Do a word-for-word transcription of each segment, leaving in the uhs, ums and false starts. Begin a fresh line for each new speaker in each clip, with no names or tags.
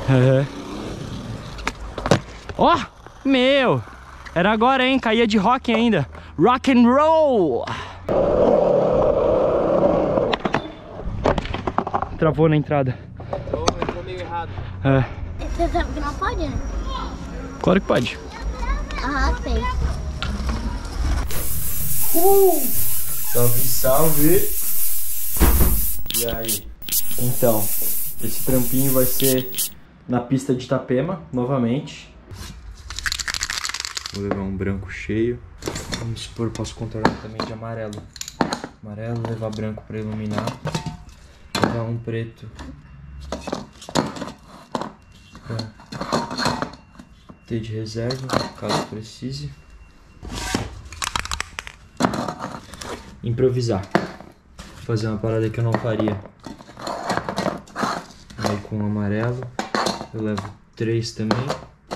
É. Ó, oh, meu! Era agora, hein? Caía de rock ainda. Rock and roll! Travou na entrada.
Entrou, entrou meio errado.
É.
Você sabe que não pode, né?
Claro que pode.
Ah, tem.
Uh! Salve, salve! E aí? Então, esse trampinho vai ser na pista de Itapema, novamente. Vou levar um branco cheio. Vamos supor, posso contornar também de amarelo. Amarelo, levar branco para iluminar. Levar um preto pra ter de reserva, caso precise. Improvisar. Fazer uma parada que eu não faria. Aí com o amarelo, eu levo três também.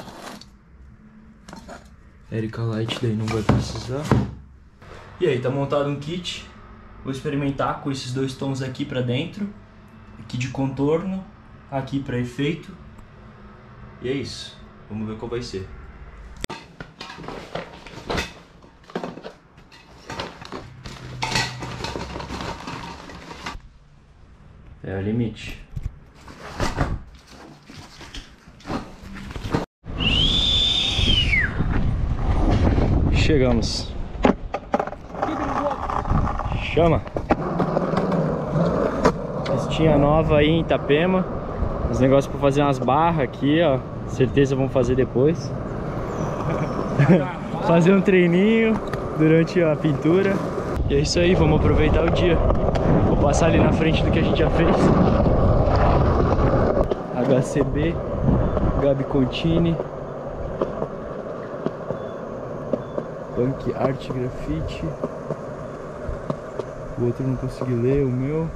Erica Light daí não vai precisar. E aí, tá montado um kit. Vou experimentar com esses dois tons aqui pra dentro. Aqui de contorno, aqui pra efeito. E é isso. Vamos ver qual vai ser. É o limite. Chegamos. Chama. Pistinha nova aí em Itapema. Os negócios para fazer umas barras aqui, ó. Certeza vamos fazer depois. Fazer um treininho durante a pintura. E é isso aí, vamos aproveitar o dia. Vou passar ali na frente do que a gente já fez. H C B, Gabi Contini, Punk Art Graffiti. O outro eu não consegui ler, o meu.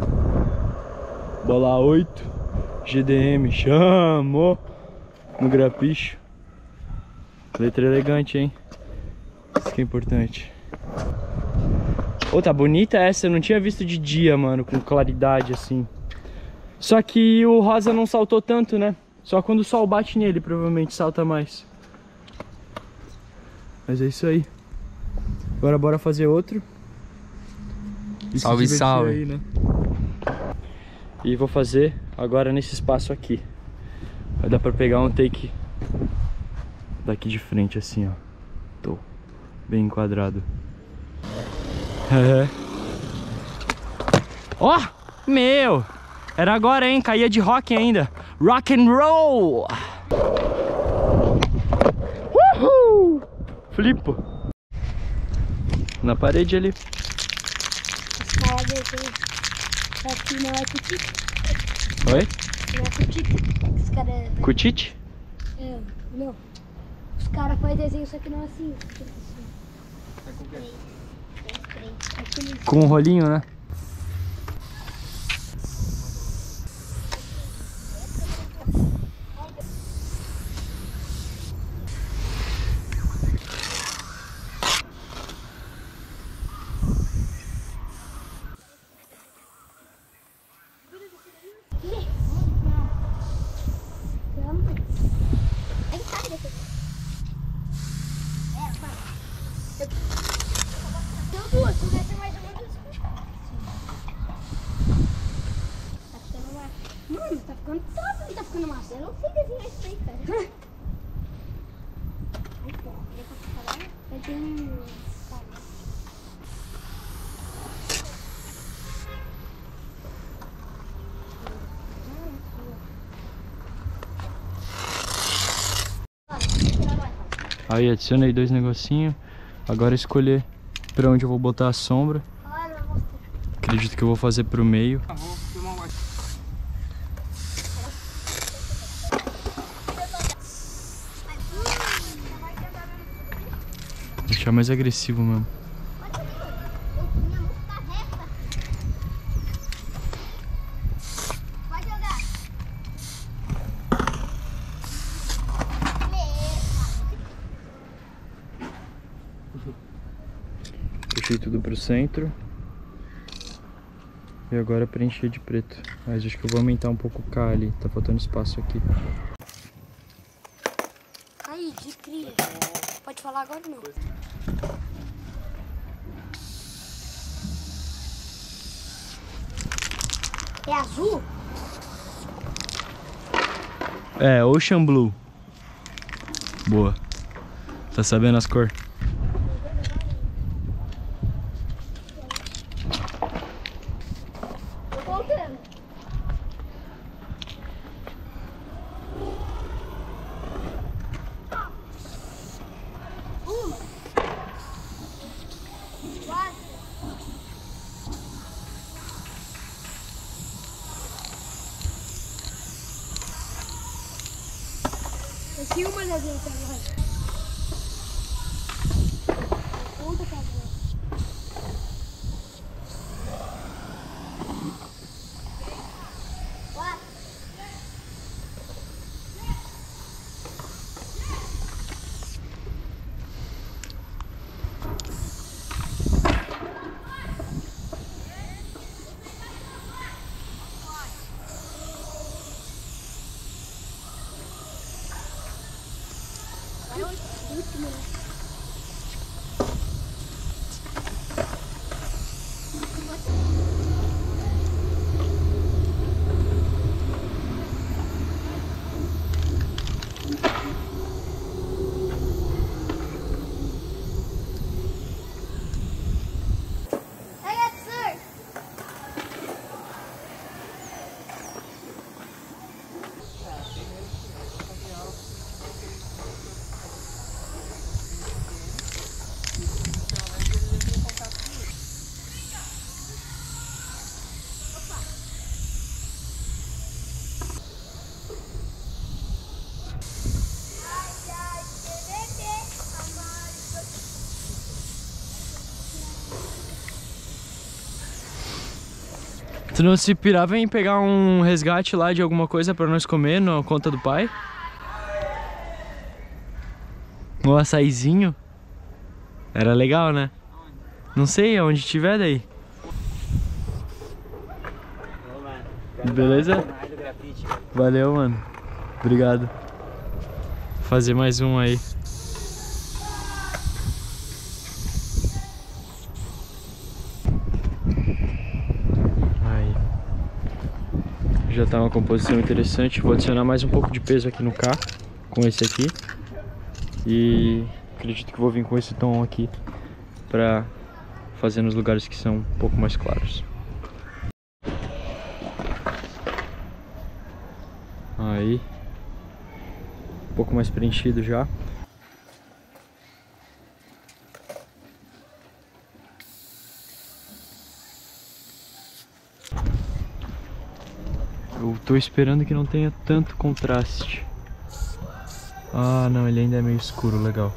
Bola oito, G D M, chamou no grapicho. Letra elegante, hein? Isso que é importante. Ô, oh, tá bonita essa, eu não tinha visto de dia, mano, com claridade assim. Só que o rosa não saltou tanto, né? Só quando o sol bate nele, provavelmente salta mais. Mas é isso aí. Agora bora fazer outro. E
salve, salve.
Aí, né? E vou fazer agora nesse espaço aqui. Vai dar pra pegar um take daqui de frente assim, ó. Tô bem enquadrado. É. Ó, oh, meu! Era agora, hein? Caía de rock ainda. Rock and roll! Uhul! Flipo. Na parede ali.
Aqui não é cutite.
Oi?
Não é cutite. Os caras...
Cutite?
É, não. Os caras fazem desenho, só que não assim.
Com um rolinho, né?
Mano, tá ficando top, não tá ficando massa. Eu não sei desenhar isso aí, cara. Ai, pô, eu posso falar? Eu tenho...
Aí adicionei dois negocinhos. Agora escolher pra onde eu vou botar a sombra. Acredito que eu vou fazer pro meio. Deixar mais agressivo mesmo. Puxei tudo pro centro. E agora preencher de preto. Mas acho que eu vou aumentar um pouco o K ali. Tá faltando espaço aqui.
Aí, de cria. Pode falar agora não. É azul?
É, Ocean Blue. Boa. Tá sabendo as cores?
Tô contando. Uma. Quatro. Eu tinha uma das vezes agora. Outra cadeira. Quatro. Último. Hey, sir.
Tu não se pirava em pegar um resgate lá de alguma coisa pra nós comer na conta do pai? Um açaizinho? Era legal, né? Não sei, aonde tiver daí. Beleza? Valeu, mano. Obrigado. Vou fazer mais um aí. Aí. Já tá uma composição interessante. Vou adicionar mais um pouco de peso aqui no K com esse aqui. E acredito que vou vir com esse tom aqui pra fazer nos lugares que são um pouco mais claros. Aí, um pouco mais preenchido já. Eu tô esperando que não tenha tanto contraste. Ah, não, ele ainda é meio escuro, legal.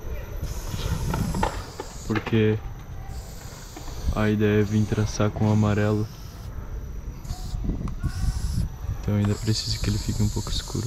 Porque a ideia é vir traçar com o amarelo. Então ainda preciso que ele fique um pouco escuro.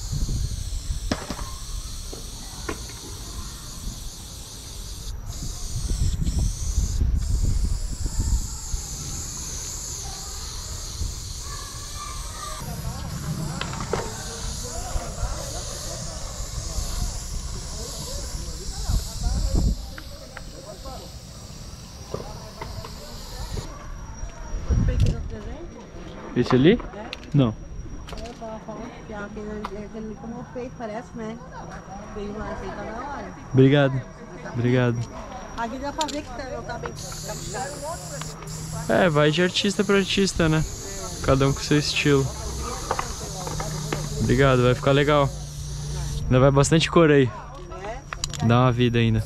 Esse ali?
É.
Não.
Eu tava falando que aquele, aquele como fez, parece, né? Fez uma receita na hora.
Obrigado. Obrigado.
Aqui dá pra ver que tá, eu tá bem caprichado.
É, vai de artista pra artista, né? Cada um com seu estilo. Obrigado, vai ficar legal. Ainda vai bastante cor aí. Dá uma vida ainda.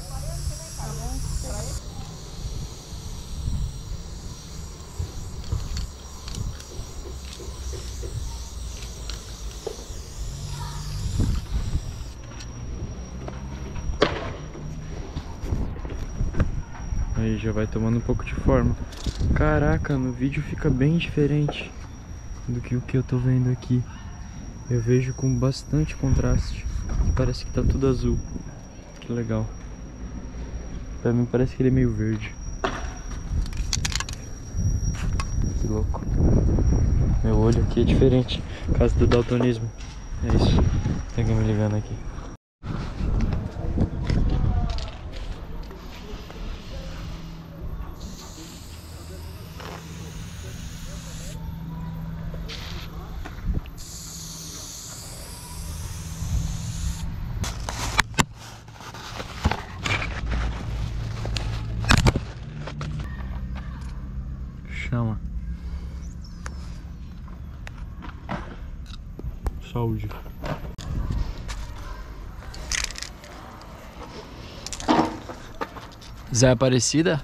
Aí já vai tomando um pouco de forma. Caraca, no vídeo fica bem diferente do que o que eu tô vendo aqui. Eu vejo com bastante contraste. Parece que tá tudo azul. Que legal. Pra mim parece que ele é meio verde. Que louco. Meu olho aqui é diferente, por causa do daltonismo. É isso. Tem que me ligando aqui. Chama. Saúde. Zé Aparecida?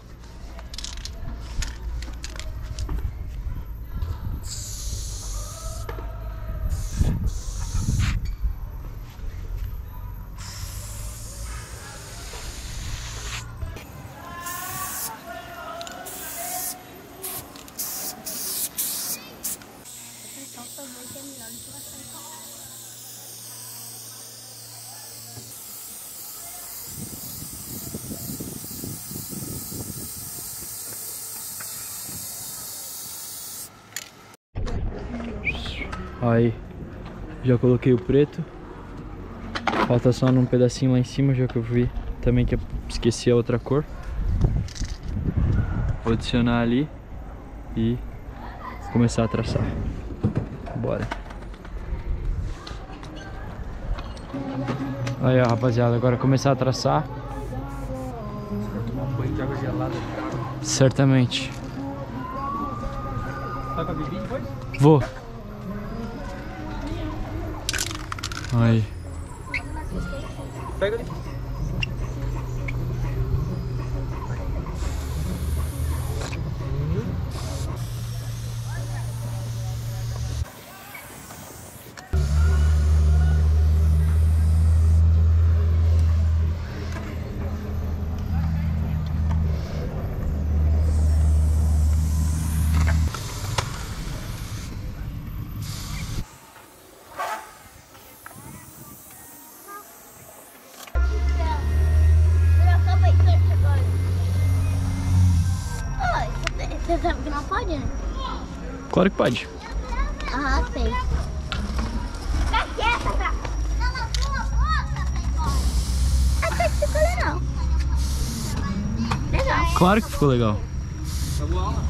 Aí, já coloquei o preto. Falta só num pedacinho lá em cima, já que eu vi também que eu esqueci a outra cor. Vou adicionar ali e começar a traçar. Bora. Aí, ó, rapaziada, agora começar a traçar.
Tomar um banho de água gelada.
Certamente.
Vai pra beber depois?
Vou. Aí.
Pega ali.
Você sabe que não pode, né?
Claro que pode.
Aham, sei. Fica quieta, tá? Até que ficou legal. Legal.
Claro que ficou legal.
Acabou a aula?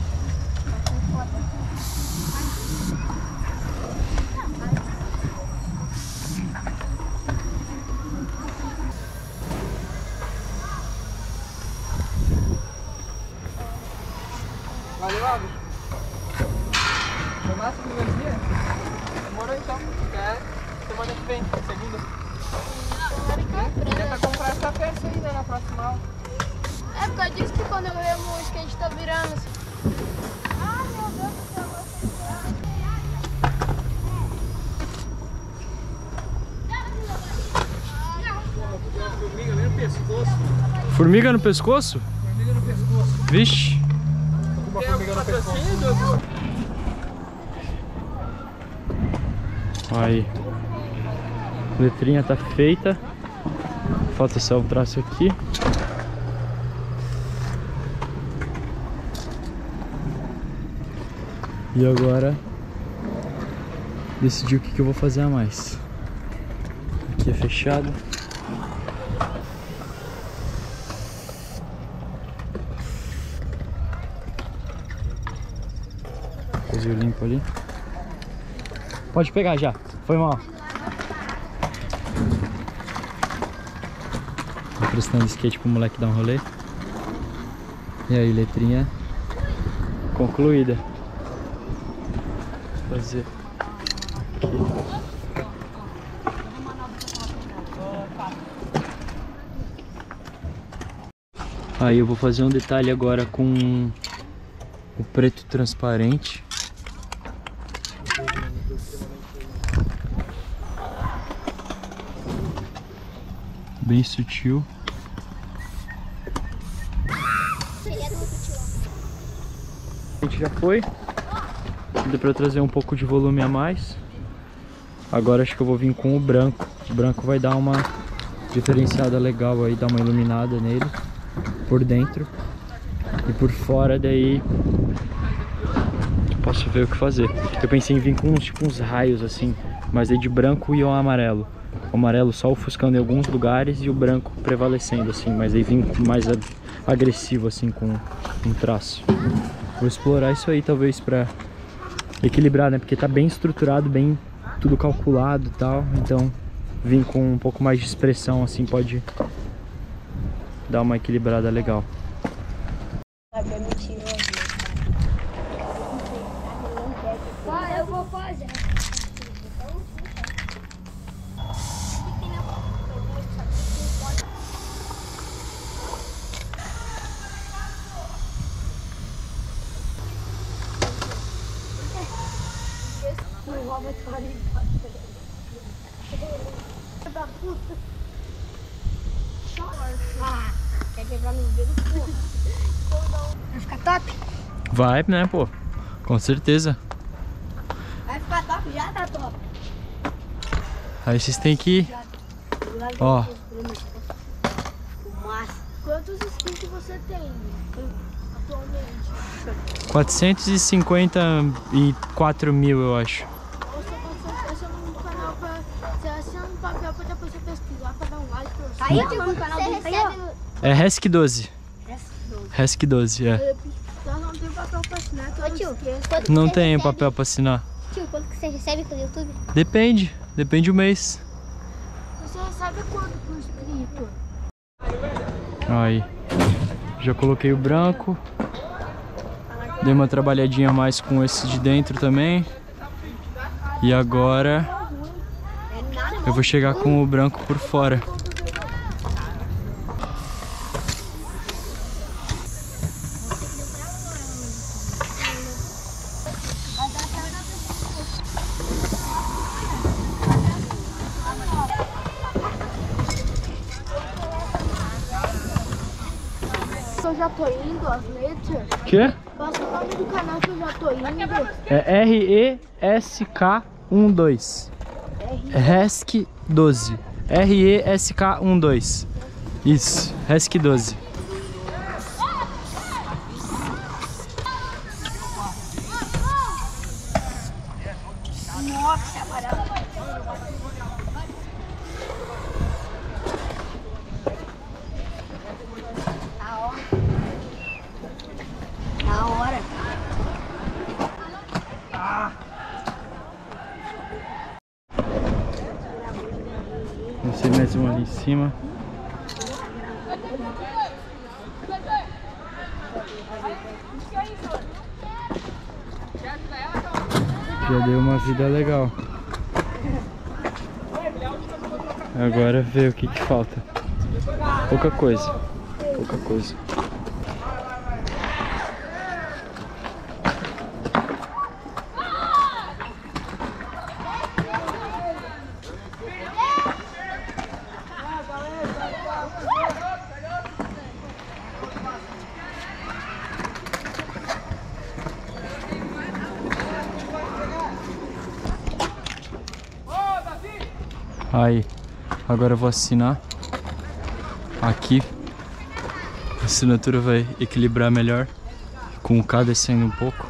Valeu, Alves. Foi massa o primeiro dia? Demorou então. Até semana que vem, segunda. Tenta comprar essa peça aí, né, na próxima aula.
É por causa disso que quando eu leio música a gente tá virando assim. Ah, meu Deus do céu,
Formiga ali no pescoço.
Formiga no pescoço?
Formiga no pescoço.
Vixe.
Uma formiga no pescoço.
Aí. Letrinha tá feita. Falta só o traço aqui. E agora decidir o que, que eu vou fazer a mais. Aqui é fechado. Cozinho limpo ali. Pode pegar já. Foi mal. Tô prestando skate pro moleque dar um rolê. E aí, letrinha concluída. Vou fazer aqui. Aí eu vou fazer um detalhe agora com o preto transparente. Bem sutil. A gente já foi. Deu pra trazer um pouco de volume a mais. Agora acho que eu vou vir com o branco. O branco vai dar uma diferenciada legal aí, dar uma iluminada nele. Por dentro. E por fora daí posso ver o que fazer. Eu pensei em vir com uns, tipo, uns raios assim, mas aí de branco e o amarelo. O amarelo só ofuscando em alguns lugares e o branco prevalecendo assim, mas aí vim mais agressivo assim com um traço. Vou explorar isso aí talvez pra equilibrar, né? Porque tá bem estruturado, bem tudo calculado e tal, então vim com um pouco mais de expressão assim pode dar uma equilibrada legal.
Ah, eu vou fazer. Ah, quer quebrar meus dedos? Vai ficar top?
Vai, né, pô? Com certeza.
Vai ficar top, já tá top.
Aí vocês têm que... Ó.
Quantos inscritos você tem atualmente?
quatrocentos e cinquenta e quatro mil, eu acho.
Você pode ser no canal pra... Você assina um papel pra depois você pesquisar pra dar um like pra você.
Aí tem um canal
Você
dele aí,
recebe...
É Resc doze. Resc doze, é.
Nós não temos papel pra assinar, que
Ô, tio, quanto
Não
você
tenho
recebe?
papel pra assinar.
Tio, quanto que você recebe pelo YouTube?
Depende, depende do mês.
Você recebe quanto por inscrito?
Aí, já coloquei o branco. Dei uma trabalhadinha a mais com esse de dentro também. E agora eu vou chegar com o branco por fora.
Eu já tô indo, as letras.
Quê?
Passa o nome do canal que eu já tô indo.
É R E S K doze. Resc doze. R E S K doze. Isso, Resc doze.
Nossa, amarelo.
Na hora.
Não sei mais um ali em cima. Já deu uma vida legal. Agora ver o que que falta. Pouca coisa. Pouca coisa. Aí, agora eu vou assinar aqui. A assinatura vai equilibrar melhor, com o K descendo um pouco.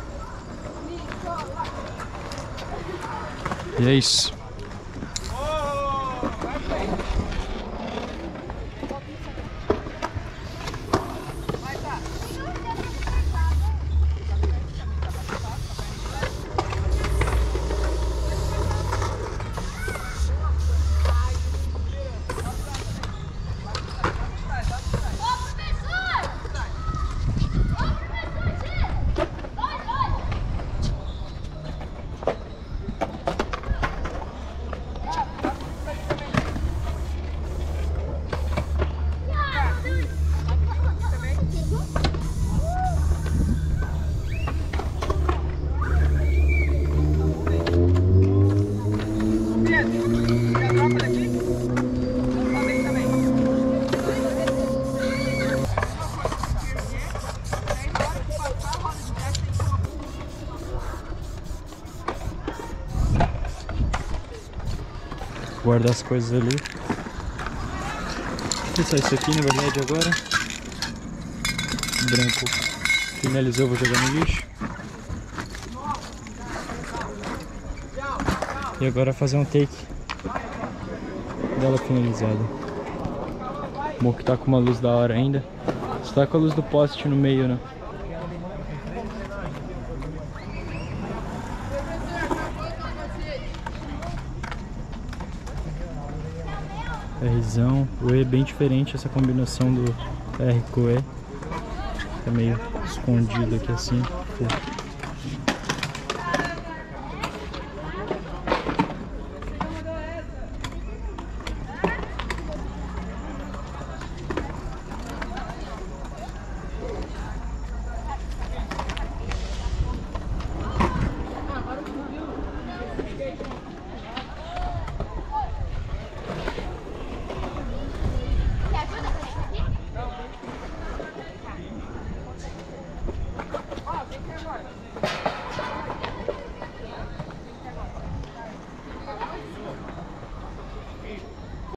E é isso. Guardar as coisas ali. Vou só isso aqui na verdade agora. O branco finalizou, vou jogar no lixo. E agora fazer um take dela finalizada. Bom que tá com uma luz da hora ainda. Só tá com a luz do poste no meio, né? Rzão, o E é bem diferente essa combinação do R com o E. É meio escondido aqui assim. Pô.